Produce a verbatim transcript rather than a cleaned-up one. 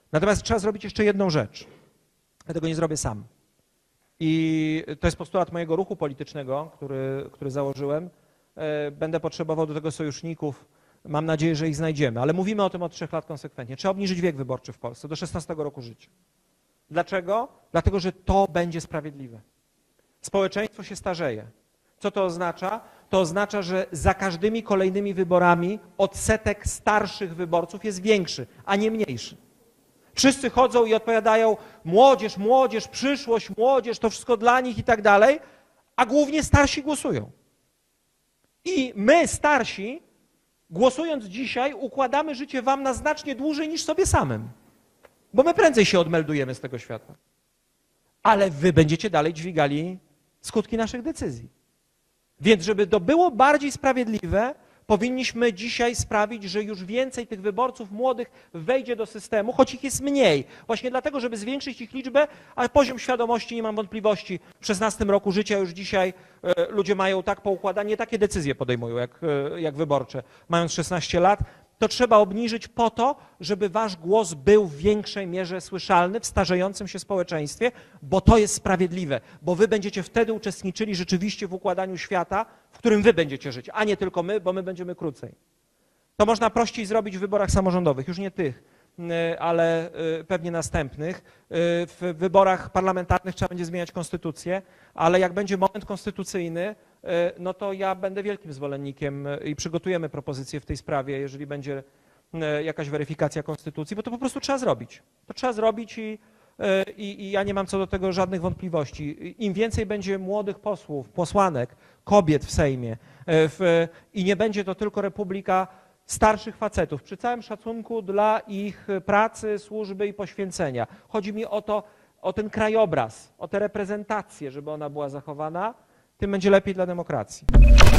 Natomiast trzeba zrobić jeszcze jedną rzecz. Ja tego nie zrobię sam. I to jest postulat mojego ruchu politycznego, który, który założyłem. Będę potrzebował do tego sojuszników. Mam nadzieję, że ich znajdziemy. Ale mówimy o tym od trzech lat konsekwentnie. Trzeba obniżyć wiek wyborczy w Polsce do szesnastego roku życia. Dlaczego? Dlatego, że to będzie sprawiedliwe. Społeczeństwo się starzeje. Co to oznacza? To oznacza, że za każdymi kolejnymi wyborami odsetek starszych wyborców jest większy, a nie mniejszy. Wszyscy chodzą i odpowiadają: młodzież, młodzież, przyszłość, młodzież, to wszystko dla nich i tak dalej, a głównie starsi głosują. I my, starsi, głosując dzisiaj, układamy życie wam na znacznie dłużej niż sobie samym. Bo my prędzej się odmeldujemy z tego świata. Ale wy będziecie dalej dźwigali skutki naszych decyzji. Więc żeby to było bardziej sprawiedliwe, powinniśmy dzisiaj sprawić, że już więcej tych wyborców młodych wejdzie do systemu, choć ich jest mniej. Właśnie dlatego, żeby zwiększyć ich liczbę, ale poziom świadomości, nie mam wątpliwości, w szesnastym roku życia już dzisiaj e, ludzie mają tak poukładanie, takie decyzje podejmują jak, e, jak wyborcze, mając szesnaście lat. To trzeba obniżyć po to, żeby wasz głos był w większej mierze słyszalny w starzejącym się społeczeństwie, bo to jest sprawiedliwe, bo wy będziecie wtedy uczestniczyli rzeczywiście w układaniu świata, w którym wy będziecie żyć, a nie tylko my, bo my będziemy krócej. To można prościej zrobić w wyborach samorządowych, już nie tych, ale pewnie następnych. W wyborach parlamentarnych trzeba będzie zmieniać konstytucję, ale jak będzie moment konstytucyjny, no to ja będę wielkim zwolennikiem i przygotujemy propozycję w tej sprawie, jeżeli będzie jakaś weryfikacja konstytucji, bo to po prostu trzeba zrobić. To trzeba zrobić i, i, i ja nie mam co do tego żadnych wątpliwości. Im więcej będzie młodych posłów, posłanek, kobiet w Sejmie w, i nie będzie to tylko republika starszych facetów, przy całym szacunku dla ich pracy, służby i poświęcenia. Chodzi mi o to, o ten krajobraz, o tę reprezentację, żeby ona była zachowana, tym będzie lepiej dla demokracji.